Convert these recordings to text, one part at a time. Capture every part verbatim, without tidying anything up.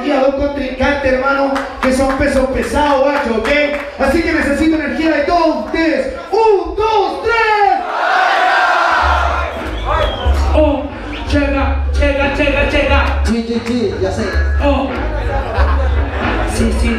aquí a dos contrincantes, hermano, que son pesos pesados, guacho, ¿ok? Así que necesito energía de todos ustedes. ¡Un, dos, tres! Oh, llega, llega, llega, llega. Sí, sí, sí, ya sé. Oh, sí, sí.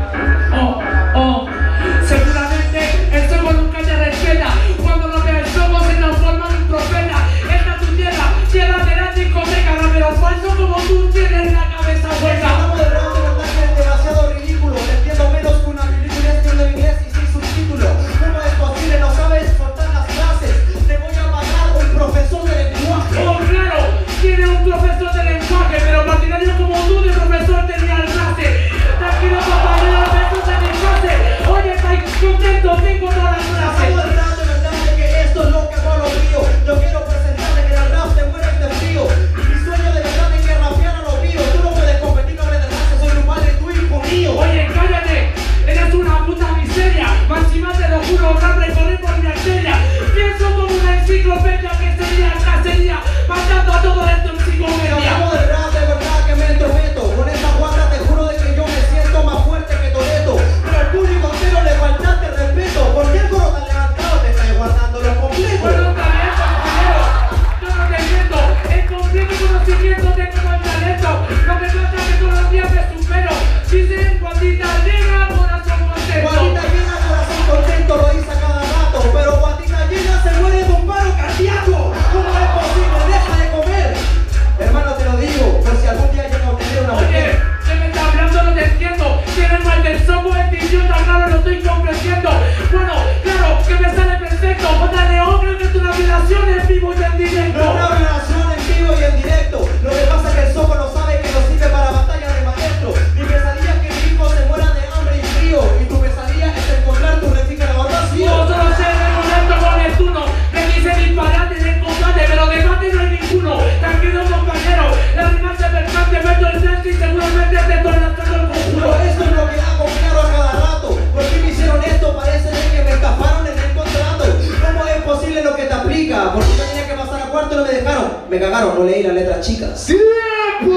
Oh, oh. Seguramente el soco nunca te respeta. Cuando lo ve el soco se transforma en un profeta. Esta es tu tierra, tierra de la discoteca. Pero falso como tú tienes la cabeza hueca. Estamos de verdad, de verdad que es demasiado ridículo. Te entiendo menos que una película en inglés y sin subtítulo. ¿Cómo es posible? No sabes soltar las frases. Te voy a pagar un profesor de lenguaje. Oh, claro, tiene un profesor de lenguaje, pero partidario como tú de profesor tenía el clase. Tranquilo, compañero, besos en mi clase. Oye, estáis contento, tengo todas las clases. Estamos de verdad, de verdad de que esto es lo que hago a lo mío. Yo quiero presentarte que el rap te mueres de frío. Mi sueño de verdad es que rapear a lo mío. Tú no puedes competir, no hables de raza, soy un padre, tú hijo mío. Oye, cállate, eres una puta miseria. Máxima te lo juro, rap recorre por mi arteria. Pienso como una enciclopedia que sería cacería, matando a todo esto en psicomedia. Estamos de verdad, de verdad que me entrometo. Con esta guarda te juro de que yo me siento más fuerte que Toretto. Pero al público entero le faltaste respeto. ¿Por qué el coro tan levantado te estás guardando los completos? Bueno, también, compañero, yo no te miento. En completo conocimiento tengo el talento. Lo que pasa es que todos los días me supero. Dicen guatita llena, corazón contento. Guatita llena, corazón contento, lo dice a cada rato. Pero guatita llena se muere de un paro cardíaco. ¿Cómo es posible? Deja de comer. Hermano, te lo digo, por si algún día llega a obtener una Oye, mujer. ¿qué me está hablando? No te entiendo. Tienes mal del soco, este idiota, claro, lo estoy comprendiendo. Bueno, claro, que me sale perfecto. Jota León, creo que es una violación en vivo y en directo. No es una relación en vivo y en directo. Lo que pasa es que el soco no sabe que no sirve para batalla de maestro. Mi pesadilla es que mi hijo se muera de hambre y frío. Y tu pesadilla es encontrar tu refrigerador vacío. Yo solo sé el momento con el turno. Me quise disparar en el combate, pero de mate no hay ninguno. Tranquilo, compañero, la rima se percante, meto el frente y seguramente te estoy lanzando el Pero conjuro. esto es lo que hago claro a cada rato. ¿Por qué me hicieron esto? Parece de que me estafaron en el contrato. ¿Cómo es posible lo que te aplica? Porque yo tenía que pasar a cuarto y no me dejaron. Me cagaron, no leí las letras chicas. ¡Tiempo!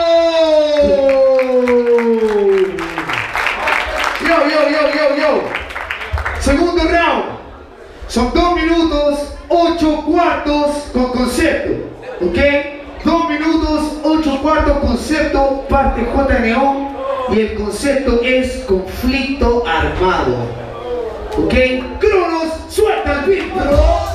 Yo, yo, yo, yo, yo. Segundo round. Son dos minutos, ocho cuartos con concepto. ¿Ok? Dos minutos, ocho cuartos concepto, parte J Neón. Y el concepto es conflicto armado. ¿Ok? Cronos, suelta el beat, bro.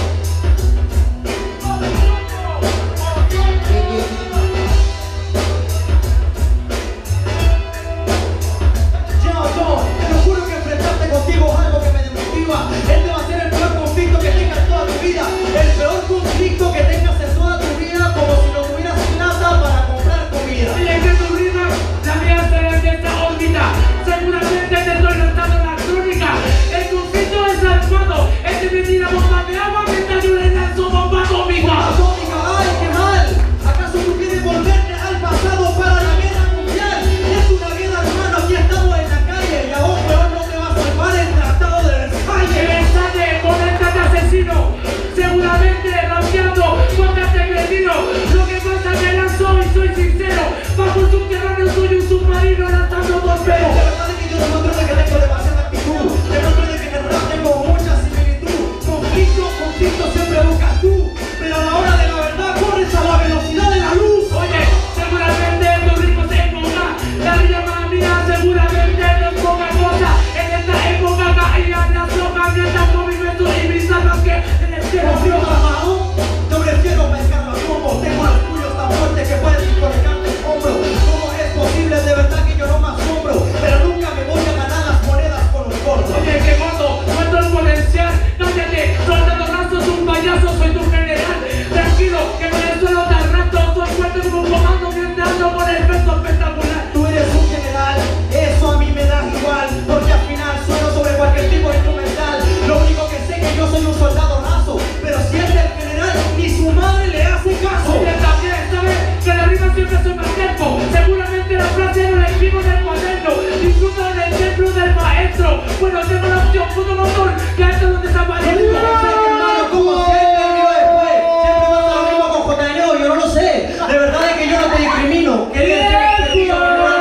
Yo, yo, te lo juro que enfrentarte contigo es algo que me desmotiva. Este va a ser el peor conflicto que tengas en toda tu vida. El peor conflicto que tengas en toda tu vida, como si no tuvieras plata para comprar comida. Oye, que tu rima, la mía será de esta órbita. Seguramente te estoy lanzando la crónica. El conflicto es armado. Este me tira bomba de agua mientras yo le lanzo bomba atómica. Atómica, ay, qué mal. ¿Acaso tú quieres volverte al pasado para la guerra mundial? Es una guerra, hermano, aquí estamos en la calle. Y a vos, peor, no te va a salvar el tratado de Que Versalles. me sale con este asesino. Seguramente rapeando contra este cretino. Lo que pasa es que lanzo y soy sincero. Bajo el subterráneo soy un submarino lanzando torpedos. De verdad es que yo demuestro de que tengo demasiada actitud. Demuestro de que en el rap tengo mucha similitud. Conflicto, conflicto siempre buscas tú. Pero a la hora de la verdad corres a la velocidad de la luz. Oye, seguramente tu ritmo se enfoca. La rima mía seguramente no es poca cosa. En esta época caían las rocas mientras con mi beso y mis armas que en el cielo Conflicto armado, yo prefiero pescar los combos. Tengo los tuyos tan fuertes que puedes desconectarte el hombro. ¿Cómo es posible? De verdad que yo no me asombro. Pero nunca me voy a ganar las monedas con los gordos. Oye, que gordo, muestro el potencial. Cállate, soldado raso, es un payaso, soy tu general. Tranquilo, que me suelo tan rato. Soy fuerte como un comando mientras ando con el peso espectacular. Tú eres un general, eso a mí me da igual. Porque al final sueno sobre cualquier tipo de instrumental. Lo único que sé es que yo soy un soldado raso. Pero si es el general, ni su madre le hace caso. Oye, también, ¿sabes? Que la rima siempre soy más tiempo. Seguramente la frase no la escribo en el cuaderno. Disfruto en el templo del maestro. Bueno, tengo la opción, puto motor, que esto no desaparezco. Hermano, ¿cómo siempre vivo después? Siempre pasa lo mismo con J N O, yo no lo sé. De verdad es que yo no te discrimino. Quería decir que no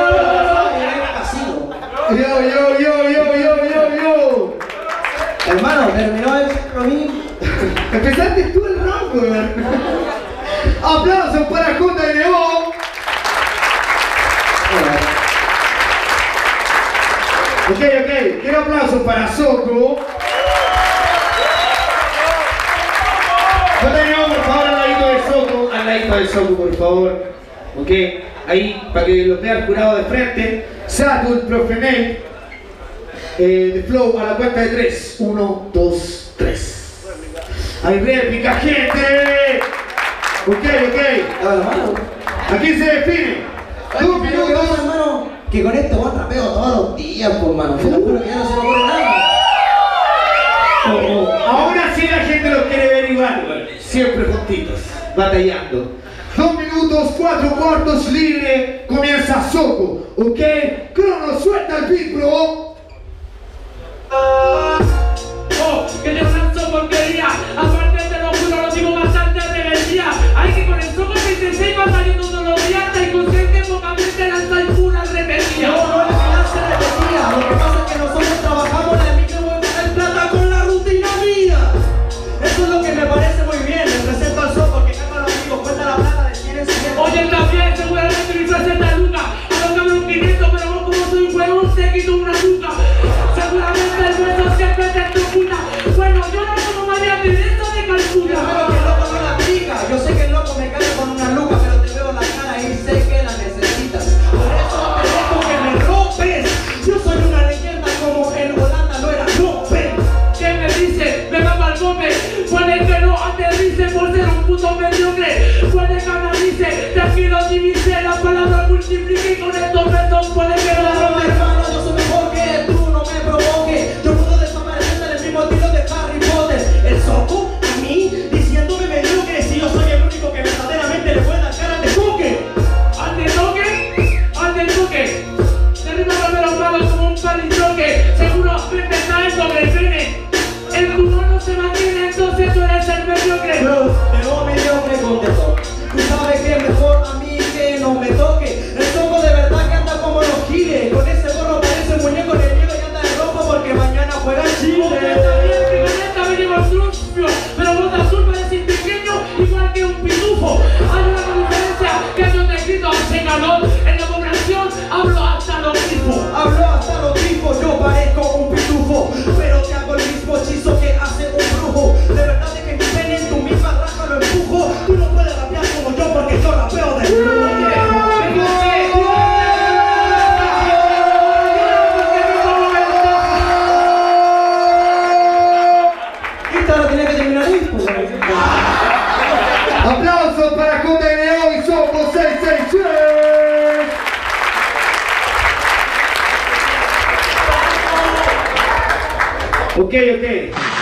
yo, yo, yo, yo, yo, yo, yo. Hermano, terminó el compromiso. Empezaste tú el round, weón. Aplausos para J N O. Ok, ok, quiero aplausos para Soco. J N O, por favor, al ladito del Soco, al ladito del Soco, por favor. Ok, ahí, para que los vea el jurado de frente. Satul, Profe Nate, eh, de Flow, a la cuenta de tres. Uno, dos, tres. Hay réplica, gente. Ok, ok. Aquí se define. Dos minutos. Hermano, que con esto vos trapeo todos los días, pues, hermano. Te lo juro que ya no se me ocurre nada. Oh, oh. Ahora sí la gente los quiere ver igual. Siempre juntitos, batallando. Dos minutos, cuatro cuartos libre. Comienza Soco. Ok, Crono, suelta el beat, bro. Oh, que yo lanzo porquería. Aparte te lo juro, lo digo bastante rebeldía. Hay que con el Soco treinta y seis va saliendo todos los días. Está inconsciente, pocamente lanza y pura repetía. No, no es que lanza repetía. Lo que pasa es que nosotros trabajamos en mi que voy a ganar plata con la rutina mía. Eso es lo que me parece muy bien. Le presento al Soco que calma los amigos, cuenta la plata de cien en cien. Oye, también seguramente mi frase está lucas. A lo que un quinientos, pero vos como soy un huevón, te quito una luca. Seguramente el beso siempre te estructura. Bueno, yo no como María directo de Calcuta. Pero que el loco no la aplica. Yo sé que el loco me cae con una luca, pero te veo la cara y sé que la necesitas. Por eso te dejo que me rompes. Yo soy una leyenda como en Holanda lo era López. ¿Qué me dice? Me va pa'l golpe. Puede que no aterrice por ser un puto mediocre. Puede que analice, tranquilo divise. La palabra multiplique y con estos retos puede que no la Claro, rompe. hermano, yo soy mejor que tú, no me provoques. Yo puedo desaparecer del mismo estilo de Harry Potter. El Soco, a mí, diciéndome mediocre. Si yo soy el único que verdaderamente le puede dar cara de toque. Al de toque, al de toque. Derriba a los malos como un palitroque. Seguro frente cae sobre el pene. El tumor no se mantiene, entonces tú eres el mediocre. Yo te lo mediocre contestó. Tú sabes que mejor a mí que no me toque. El Soco de verdad que anda como los giles. Con ese gorro parece un muñeco de hielo y anda de rojo porque mañana juega Chile. Pero vos de azul pareces pequeño, igual que un pitufo. Hay una diferencia que yo te grito hace calor. En la población hablo hasta los tipos. Hablo hasta los tipos, yo parezco un pitufo. Pero te hago el mismo hechizo que hace un brujo. De verdad es que mi pene en tu misma raja lo empujo. Tú no puedes rapear como yo porque yo rapeo de brujo. Ahora tiene que terminar esto. Aplausos para J N O y Soco seis seis tres. Ok, ok.